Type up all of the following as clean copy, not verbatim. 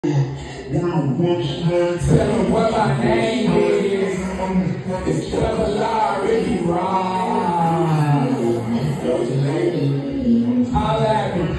Tell them what my name is. It's Trevor Larry Ross. All at me.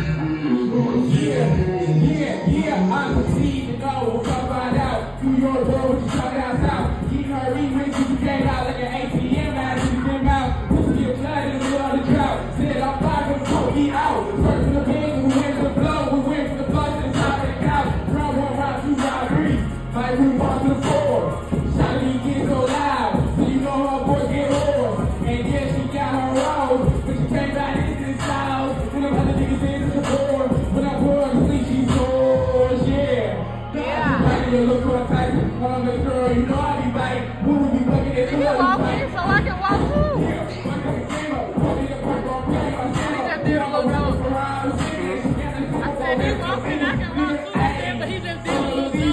Yeah, I'm proceeding to go. Come find out. New York road, you come down south. Keep her remix, you came out like an ATM as you came out. Pussy get flooded in the middle of the drought. Said I'm fine with the eat out. First in the bed, we went to the blow. We went to the blood to the top of the couch. Round 1, round 2, round 3. Might move on to the 4. Shot me get so loud. So you know her boy get hoarse. And yeah, she got her rose. But she came back into this house. And them other niggas in the board. When I pour her to sleep, she snores, yeah. You look for a type of the girl, you know I be like, who be bugging it? Can you walk in so I can walk through? I said he walked in, I can walk through there, but he just did a little something.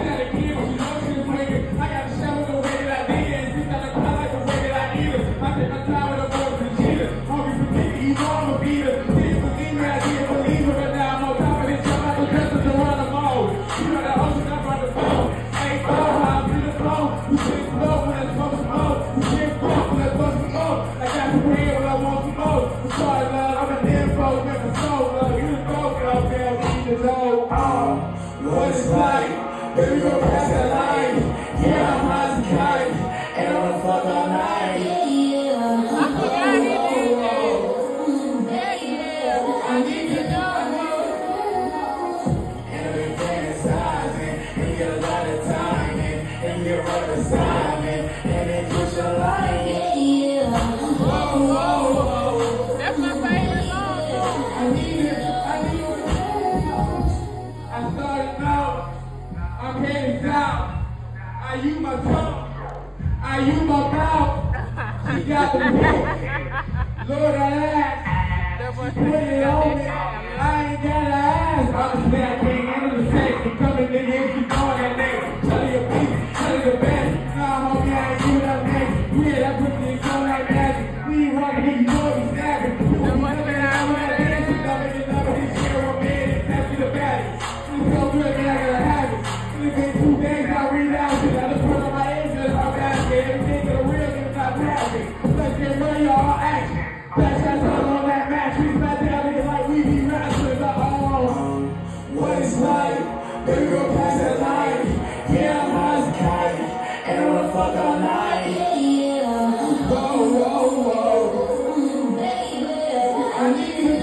I got a shower the way that I did, and since I like the way that I eat it, I take my time with a voice and cheater. Always forget, you know I'm a beater. Didn't believe me, I didn't believe it, but now I'm on top of this, I'm like the dresses around the mall. You know that ocean up on the phone. Ain't flow, how I'm in the flow. We can't flow when I smoke some more. We can't flow when I smoke some more. I got some head when I want some more. I'm sorry, love, I'm an info, never soul, love. You the dog, girl, girl, need to know. What it's like, baby, go past that line. Yeah, I'm high as a kite, and I'm gonna fuck all night. I need to know. Everything is sizing, and get a lot of timing, and you're right beside me, and it push your line. Whoa. That's my favorite song. I need it. I started out, I'm heading south. I use my tongue, I use my mouth. She got the book. Lord, I asked, she put it on me. I ain't got to ask. Honestly, I can't handle the sex. I'm coming in here, she going that next. Tell her your piece, tell her the best. Nah, homie, I ain't doing that next. Yeah, that pussy is going like magic. We ain't rocking here, you know what we snapping. You want to man, I want to dance. You love it, this year, one man, it's nasty the baddest. It's so good, man, I gotta have it. It's been 2 days, I relapsed it. I just put on my angels, I'm asking. Everything to the real, it's not happening. Let's get ready, all action. Flash shots on that match. We smack down niggas like we be wrestlers. What it's like, baby, go past that line. Yeah, I'm high as a kite, and I'm gonna fuck all night. Whoa. Baby, I need you.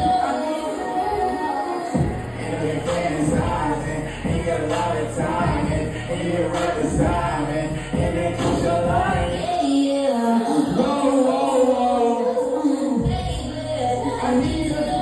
Everything is rising, and you got a lot of time, and you're right beside me, and they push your line. Whoa. Baby, I need you.